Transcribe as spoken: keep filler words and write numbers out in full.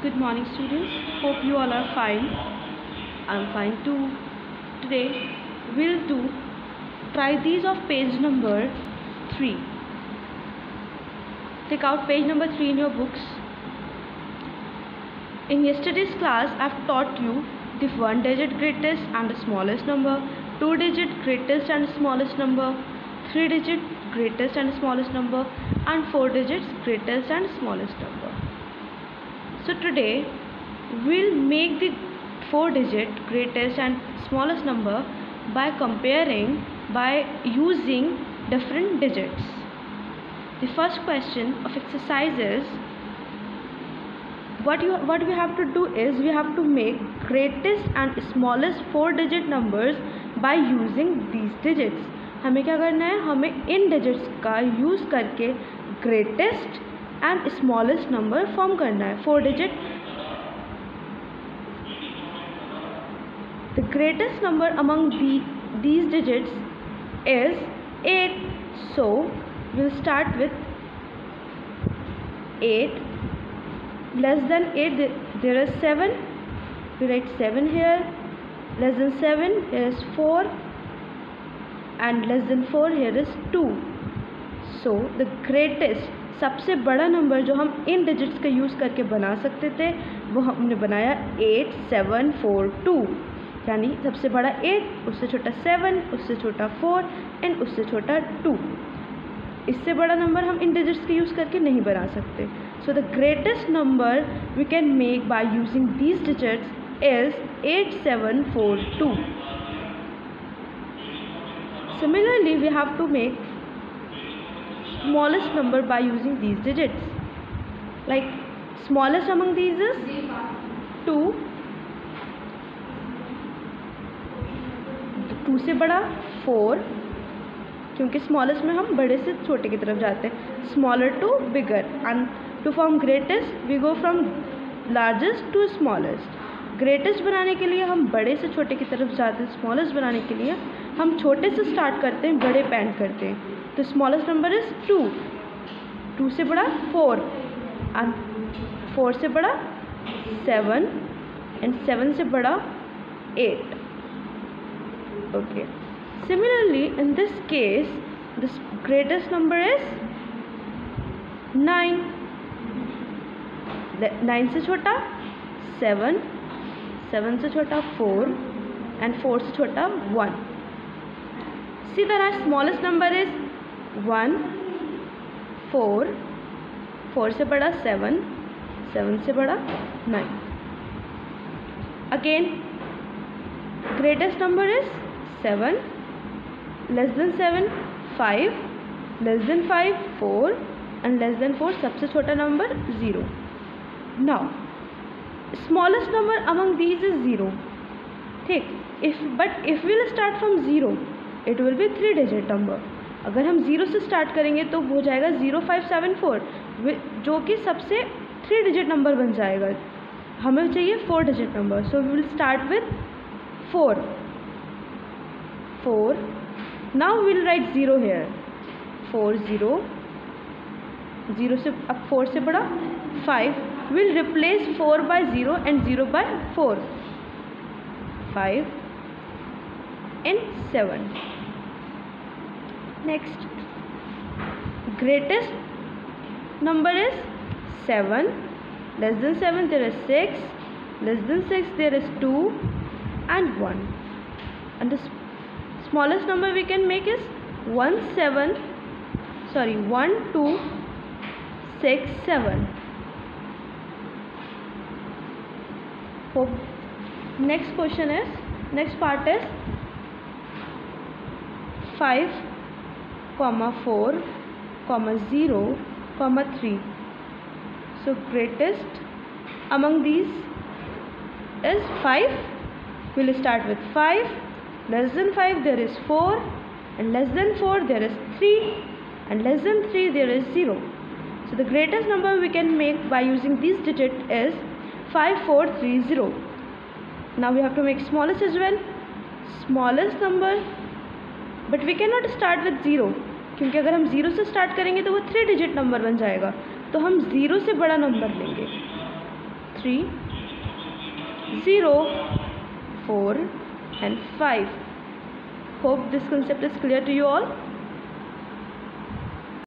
Good morning, students. Hope you all are fine. I'm fine too. Today we'll do try these of page number three. Take out page number three in your books. In yesterday's class, I've taught you the one digit greatest and the smallest number, two digit greatest and smallest number, three digit greatest and smallest number, and four digits greatest and smallest number. So today we'll make the four digit greatest and smallest number by comparing by using different digits. The first question of exercise is what you what we have to do is we have to make greatest and smallest four digit numbers by using these digits. हमें क्या करना है, हमें इन digits का use करके greatest and smallest number form करना है. Four digit the greatest number among these digits is eight. So we'll start with eight. Less than eight there is seven. We write seven here. Less than seven here is four, and less than four here is two. So the greatest सबसे बड़ा number जो हम इन digits का use करके बना सकते थे वो हमने बनाया एट सेवन फोर टू. यानी सबसे बड़ा एट, उससे छोटा सेवन, उससे छोटा फोर एंड उससे छोटा टू. इससे बड़ा नंबर हम इन डिजिट्स के यूज़ करके नहीं बना सकते. So the greatest number we can make by using these digits is eight seven four two. Similarly we have to make smallest number by using these digits. Like smallest among these is two. Two से बड़ा four, क्योंकि smallest में हम बड़े से छोटे की तरफ जाते हैं. Smaller to bigger, and to form greatest we go from largest to smallest. Greatest बनाने के लिए हम बड़े से छोटे की तरफ जाते हैं. स्मॉलेस्ट बनाने के लिए हम छोटे से स्टार्ट करते हैं, बड़े पे एंड करते हैं. तो smallest number is two. Two से बड़ा फोर, एंड फोर से बड़ा सेवन, एंड सेवन से बड़ा eight. Okay. Similarly in this case this greatest number is nine. Nine से छोटा सेवन, सेवन से छोटा फोर, एंड फोर से छोटा one. See that our smallest number is one, four, four से बड़ा सेवन, सेवन से बड़ा nine. Again greatest number is seven, less than seven five, less than five four, and less than four सबसे छोटा number zero. Now smallest number among these is zero. ठीक. If but if will start from zero it will be three digit number. अगर हम zero से start करेंगे तो हो जाएगा ज़ीरो फाइव सेवन फोर, जो कि सबसे थ्री डिजिट नंबर बन जाएगा. हमें चाहिए four digit number. So we will start with four. Four. Now we will write zero here. Four zero. Zero से अब फोर से बड़ा five. Will replace four by zero and zero by four. Five and seven. Next, greatest number is seven. Less than seven there is six. Less than six there is two and one. And the smallest number we can make is one seven. Sorry, one two six seven. Hope next question is next part is five. Comma four, comma zero, comma three. So greatest among these is five. We'll start with five. Less than five there is four, and less than four there is three, and less than three there is zero. So the greatest number we can make by using these digits is five four three zero. Now we have to make smallest as well. Smallest number, but we can not start with zero, क्योंकि अगर हम zero से start करेंगे तो वो three digit number बन जाएगा. तो हम ज़ीरो से बड़ा नंबर लेंगे. three, zero, four and five. Hope this concept is clear to you all.